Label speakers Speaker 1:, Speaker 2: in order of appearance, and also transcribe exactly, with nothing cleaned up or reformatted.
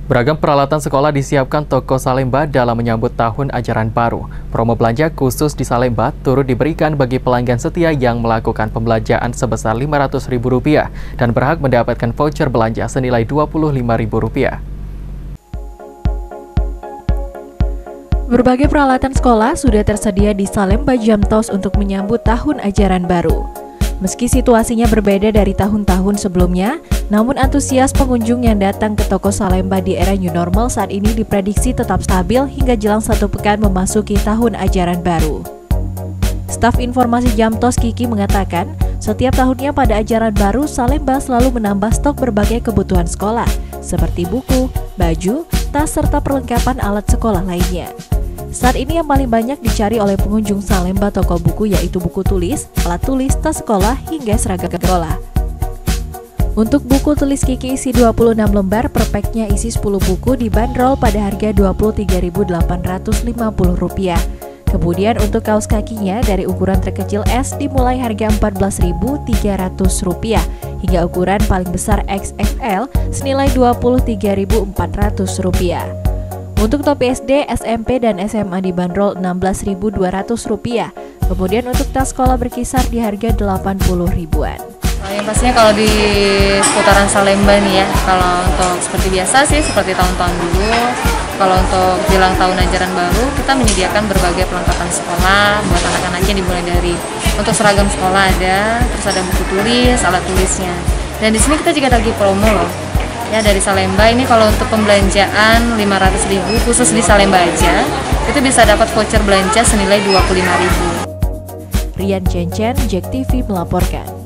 Speaker 1: Beragam peralatan sekolah disiapkan toko Salemba dalam menyambut tahun ajaran baru. Promo belanja khusus di Salemba turut diberikan bagi pelanggan setia yang melakukan pembelanjaan sebesar lima ratus ribu rupiah dan berhak mendapatkan voucher belanja senilai dua puluh lima ribu rupiah.
Speaker 2: Berbagai peralatan sekolah sudah tersedia di Salemba Jamtos untuk menyambut tahun ajaran baru. Meski situasinya berbeda dari tahun-tahun sebelumnya, namun antusias pengunjung yang datang ke toko Salemba di era new normal saat ini diprediksi tetap stabil hingga jelang satu pekan memasuki tahun ajaran baru. Staf Informasi Jamtos Kiki mengatakan, setiap tahunnya pada ajaran baru Salemba selalu menambah stok berbagai kebutuhan sekolah, seperti buku, baju, tas, serta perlengkapan alat sekolah lainnya. Saat ini yang paling banyak dicari oleh pengunjung Salemba toko buku yaitu buku tulis, alat tulis, tas sekolah, hingga seragam sekolah. Untuk buku tulis Kiki isi dua puluh enam lembar, per packnya isi sepuluh buku dibanderol pada harga dua puluh tiga ribu delapan ratus lima puluh rupiah. Kemudian untuk kaos kakinya dari ukuran terkecil S dimulai harga empat belas ribu tiga ratus rupiah hingga ukuran paling besar X X L senilai dua puluh tiga ribu empat ratus rupiah. Untuk topi S D, S M P, dan S M A dibanderol enam belas ribu dua ratus rupiah. Kemudian untuk tas sekolah berkisar di harga delapan puluh ribuan.
Speaker 3: Yang pastinya kalau di seputaran Salemba nih ya, kalau untuk seperti biasa sih, seperti tahun-tahun dulu, kalau untuk jelang tahun ajaran baru, kita menyediakan berbagai perlengkapan sekolah buat anak-anaknya, dimulai dari untuk seragam sekolah ada, terus ada buku tulis, alat tulisnya. Dan di sini kita juga lagi promo loh. Ya, dari Salemba ini kalau untuk pembelanjaan lima ratus ribu khusus di Salemba aja, itu bisa dapat voucher belanja senilai dua puluh lima ribu.
Speaker 2: Rian Cencen, Jack T V melaporkan.